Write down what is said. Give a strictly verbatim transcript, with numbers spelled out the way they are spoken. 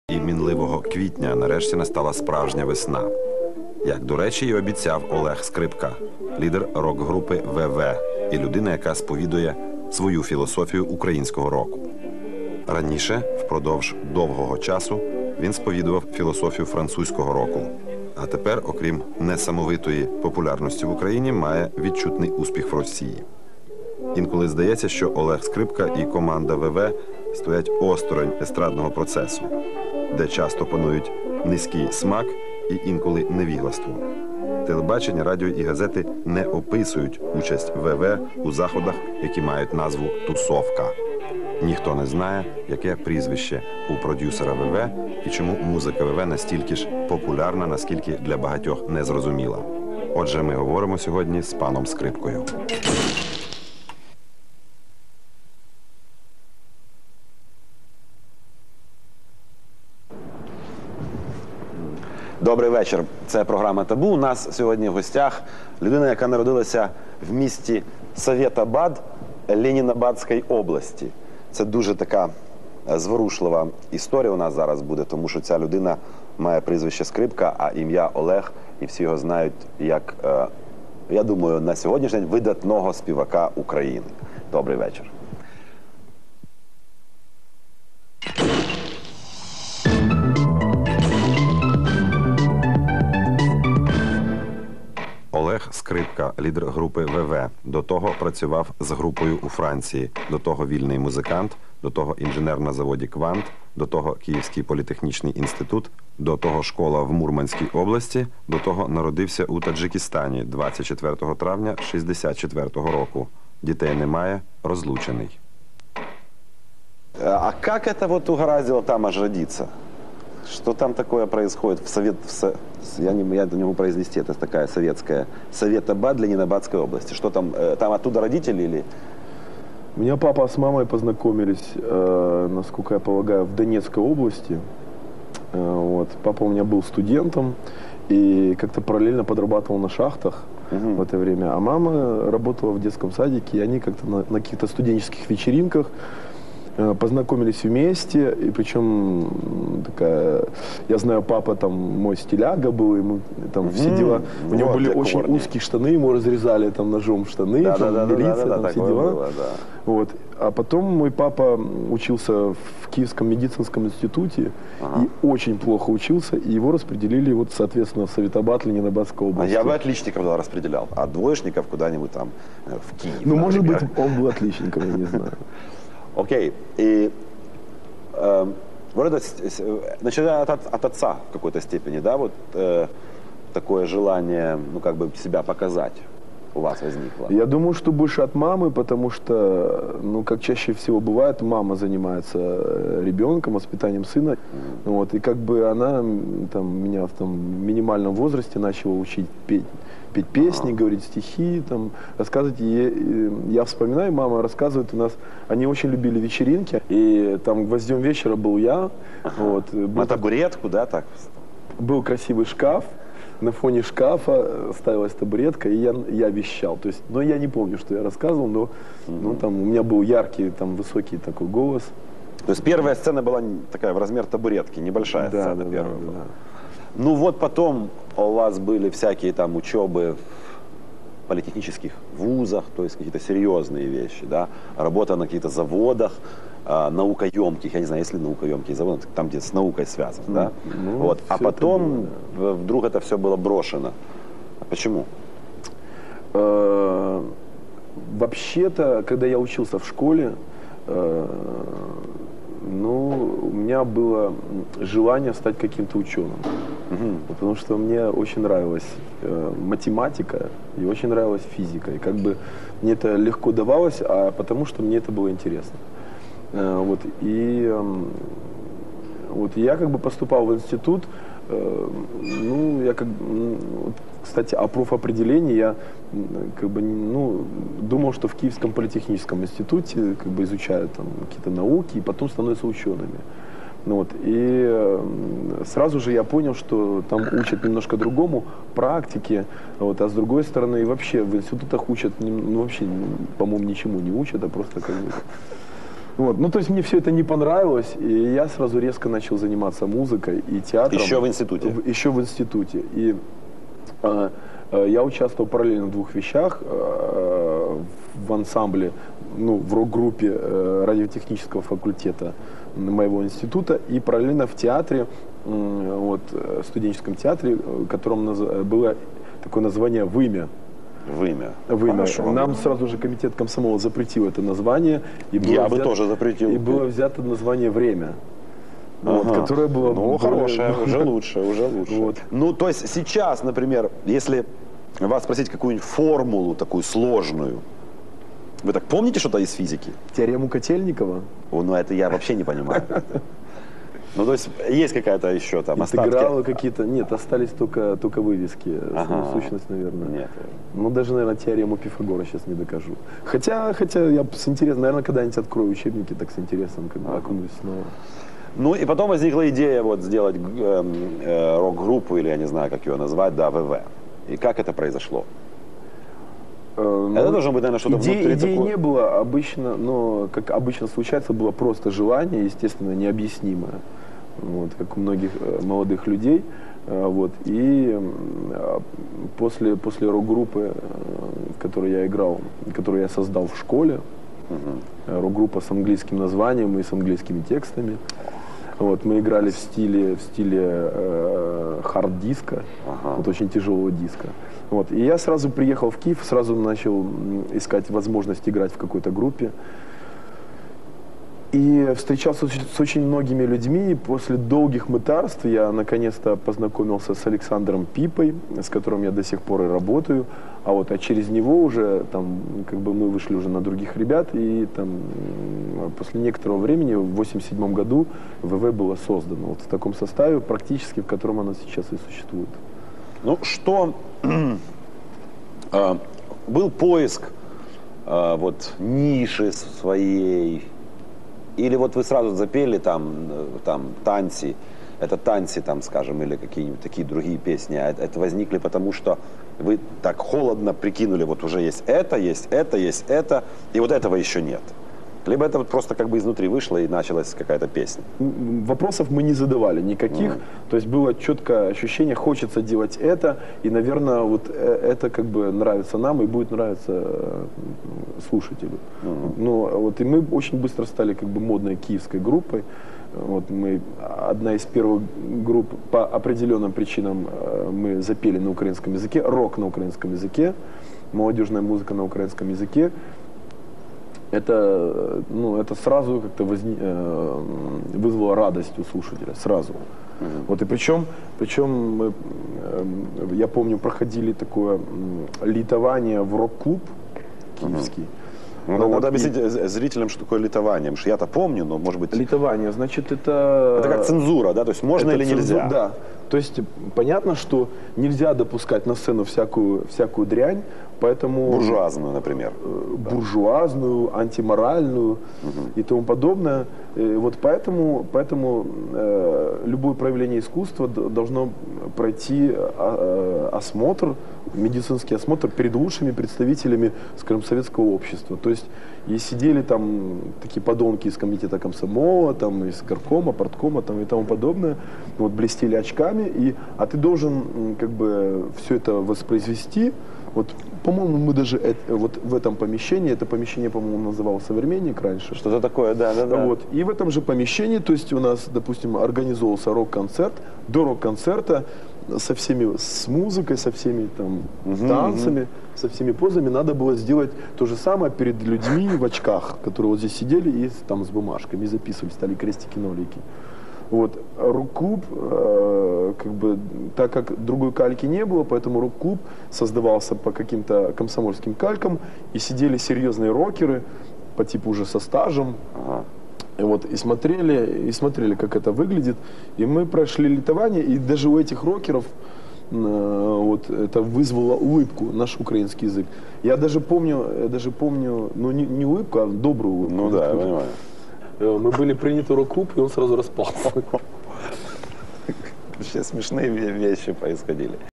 І мінливого квітня нарешті настала справжня весна. Як, до речі, і обіцяв Олег Скрипка, лідер рок-групи ВВ і людина, яка сповідує свою філософію українського року. Раніше, впродовж довгого часу, він сповідував філософію французького року. А тепер, окрім несамовитої популярності в Україні, має відчутний успіх в Росії. Інколи здається, що Олег Скрипка і команда ВВ стоять осторонь естрадного процесу, де часто панують низький смак і інколи невігластво. Телебачення, радіо і газети не описують участь ВВ у заходах, які мають назву «тусовка». Ніхто не знає, яке прізвище у продюсера ВВ і чому музика ВВ настільки ж популярна, наскільки для багатьох незрозуміла. Отже, ми говоримо сьогодні з паном Скрипкою. Добрий вечір. Це програма «Табу». У нас сьогодні в гостях людина, яка народилася в місті Советобад Ленінабадської області. Це дуже така зворушлива історія у нас зараз буде, тому що ця людина має прізвище Скрипка, а ім'я Олег, і всі його знають як, я думаю, на сьогоднішній день видатного співака України. Добрий вечір. Олег Скрипка, лідер групи ВВ. До того працював з групою у Франції. До того вільний музикант, до того інженер на заводі «Квант», до того Київський політехнічний інститут, до того школа в Мурманській області, до того народився у Таджикистані двадцять четвертого травня шістдесят четвертого року. Дітей немає, розлучений. А як це вот угораздило там аж родиться? Что там такое происходит в Совет... В со, я, не, я не могу произнести, это такая советская... Советобад Ленинабадской области. Что там? Э, там оттуда родители или... У меня папа с мамой познакомились, э, насколько я полагаю, в Донецкой области. Э, вот. Папа у меня был студентом и как-то параллельно подрабатывал на шахтах угу. в это время. А мама работала в детском садике, и они как-то на, на каких-то студенческих вечеринках познакомились вместе, и причем такая, я знаю, папа там мой стиляга был, ему там mm-hmm. все дела, у него вот были очень корни. Узкие штаны, ему разрезали там ножом штаны, да, там, да, да, милиция, да, да, там да, все дела. Было, да. Вот. А потом мой папа учился в Киевском медицинском институте ага. и очень плохо учился, и его распределили вот, соответственно, в Советобад Ленинабадской области. А я бы отличников туда распределял, а двоечников куда-нибудь там в Киев. Ну, может быть, он был отличником, я не знаю. Окей. И э, вот это, начиная от, от отца в какой-то степени, да, вот э, такое желание, ну, как бы себя показать у вас возникло? Я думаю, что больше от мамы, потому что, ну, как чаще всего бывает, мама занимается ребенком, воспитанием сына, mm-hmm. вот, и как бы она там, меня в там, минимальном возрасте начала учить петь. петь песни, ага. говорить стихи, там, рассказывать. И, я вспоминаю, мама рассказывает, у нас, они очень любили вечеринки, и там гвоздем вечера был я. Ага. Вот, был на табуретку, да, так? Был красивый шкаф, на фоне шкафа ставилась табуретка, и я, я вещал. То есть, но я не помню, что я рассказывал, но, угу. ну, там, у меня был яркий, там, высокий такой голос. То есть первая сцена была такая, в размер табуретки, небольшая да, сцена да, первая да, была. Да. Ну вот потом у вас были всякие там учебы в политехнических вузах, то есть какие-то серьезные вещи, да, работа на каких-то заводах, э, наукоемких, я не знаю, есть ли наукоемкие заводы, там где с наукой связано, mm, да, ну, вот, а потом это было, да. вдруг это все было брошено. Почему? Вообще-то, когда я учился в школе, ну, у меня было желание стать каким-то ученым, угу. потому что мне очень нравилась э, математика и очень нравилась физика. И как бы мне это легко давалось, а потому что мне это было интересно. Э, вот, и э, вот я как бы поступал в институт, э, ну, я как вот, кстати, о профопределении я как бы, ну, думал, что в Киевском политехническом институте как бы изучают там какие-то науки и потом становятся учеными. Ну, вот, и сразу же я понял, что там учат немножко другому, практике, вот, а с другой стороны, и вообще в институтах учат, ну, вообще, по-моему, ничему не учат, а просто как бы Вот. Ну, то есть мне все это не понравилось, и я сразу резко начал заниматься музыкой и театром. Еще в институте? В, еще в институте. И э, э, я участвовал параллельно в двух вещах. Э, в ансамбле, ну, в рок-группе э, радиотехнического факультета моего института, и параллельно в театре, э, вот, студенческом театре, в котором наз- было такое название «Вымя». Вымя. Вымя. Хорошо. Нам сразу же комитет комсомола запретил это название. И было Я бы взято- тоже запретил. И было взято название «Время», вот, Ага. которое было... Ну, более- хорошее, уже лучше, уже лучше. Вот. Ну, то есть сейчас, например, если вас спросить какую-нибудь формулу такую сложную, вы так помните что-то из физики? Теорему Котельникова. О, ну, это я вообще не понимаю. Ну, то есть есть какая-то еще там Интегралы остатки? какие-то. Нет, остались только, только вывески. Ага. Сущность, наверное. Нет. Ну, даже, наверное, теорему Пифагора сейчас не докажу. Хотя, хотя я с интересом, наверное, когда-нибудь открою учебники, так с интересом как бы Ага. окунусь снова. Ну, и потом возникла идея вот сделать э, э, рок-группу, или я не знаю, как ее назвать, да, ВВ. И как это произошло? Э, ну, Это должно быть, наверное, что-то идеи, внутри идеи такое. не было, обычно, но, как обычно случается, было просто желание, естественно, необъяснимое, вот, как у многих э, молодых людей. Э, вот, и э, после, после рок-группы, э, в которой я играл, которую я создал в школе, э, рок-группа с английским названием и с английскими текстами, вот, мы играли в стиле, в стиле э, хард-диска, Ага. вот, очень тяжелого диска. Вот, и я сразу приехал в Киев, сразу начал м, искать возможность играть в какой-то группе. И встречался с, с очень многими людьми, и после долгих мытарств я наконец-то познакомился с Александром Пипой, с которым я до сих пор и работаю. А вот а через него уже там, как бы мы вышли уже на других ребят, и там м, после некоторого времени, в восемьдесят седьмом году, ВВ было создано вот в таком составе, практически в котором оно сейчас и существует. Ну, что э, был поиск э, вот ниши своей, или вот вы сразу запели там, э, там танцы, это танцы там, скажем, или какие-нибудь такие другие песни, а это, это возникли потому, что вы так холодно прикинули, вот уже есть это, есть это, есть это, и вот этого еще нет. Либо это вот просто как бы изнутри вышло и началась какая-то песня. М, Вопросов мы не задавали никаких, Мгм. то есть было четкое ощущение, хочется делать это, и, наверное, вот э, это как бы нравится нам и будет нравиться э, слушателю. Мгм. Ну, вот и мы очень быстро стали как бы модной киевской группой. Вот мы одна из первых групп по определенным причинам э, мы запели на украинском языке, рок на украинском языке, молодежная музыка на украинском языке. Это, ну, это сразу как-то возни, э, вызвало радость у слушателя, сразу. Мгм. Вот и причем, причем мы, э, я помню, проходили такое м, литование в рок-клуб киевский. Ну, Ну, надо вот объяснить э, зрителям, что такое литование, потому что я-то помню, но, может быть, Литование, значит, это... это как цензура, да, то есть можно это или нельзя? цензу- Да. То есть понятно, что нельзя допускать на сцену всякую, всякую дрянь, поэтому... Буржуазную, например. э, буржуазную, антиморальную и тому подобное. Э, Вот поэтому, поэтому э, любое проявление искусства д- должно пройти а, э, осмотр, медицинский осмотр перед лучшими представителями, скажем, советского общества. То есть и сидели там такие подонки из комитета комсомола, там из горкома, парткома там, и тому подобное, вот блестели очками, и, а ты должен м, как бы все это воспроизвести. Вот, по-моему, мы даже это- вот в этом помещении, это помещение, по-моему, называл «Современник» раньше. Что-то такое, да, да, да. Вот. И в этом же помещении, то есть у нас, допустим, организовывался рок-концерт, до рок-концерта со всеми, с музыкой, со всеми там Мгм, танцами, со всеми позами надо было сделать то же самое перед людьми в очках, которые вот здесь сидели и с- там с бумажками и записывали, стали крестики-нолики. Вот. Рок-клуб, э, как бы, так как другой кальки не было, поэтому рок-клуб создавался по каким-то комсомольским калькам, и сидели серьезные рокеры, по типу уже со стажем, Ага. и вот, и смотрели, и смотрели, как это выглядит. И мы прошли литование, и даже у этих рокеров э, вот, это вызвало улыбку, наш украинский язык. Я даже помню, я даже помню, ну не, не улыбку, а добрую улыбку. Ну да, я понимаю. Э, Мы были приняты в рок-клуб, и он сразу распался. Вообще смешные ве- вещи происходили.